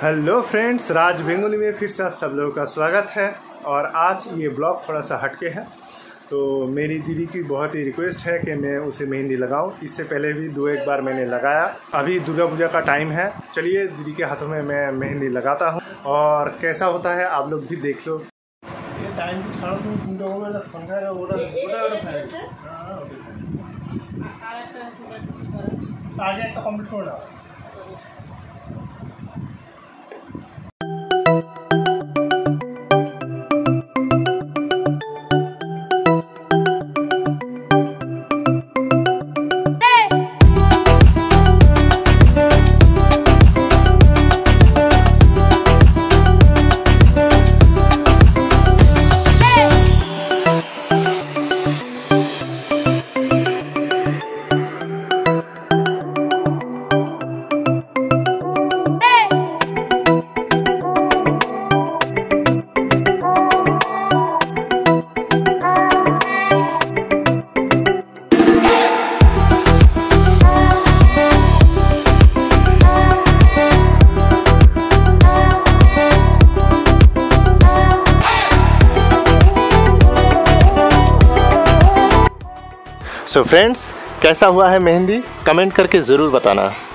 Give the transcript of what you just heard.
Hello friends, राज Bengali में फिर से आप सब लोगों का स्वागत है। और आज ये ब्लॉग थोड़ा सा हटके है। तो मेरी दीदी की बहुत ही रिक्वेस्ट है कि मैं उसे मेहंदी लगाऊं। इससे पहले भी एक बार मैंने लगाया। अभी दुर्गा पूजा का टाइम है, चलिए दीदी के हाथों में मैं मेहंदी लगाता हूं और कैसा होता है आप लोग भी देख लो। ये टाइम भी छाड़ो, तुम लोगों में फोन कर आगे एक कंप्लीट होना। सो फ्रेंड्स, कैसा हुआ है मेहंदी कमेंट करके ज़रूर बताना।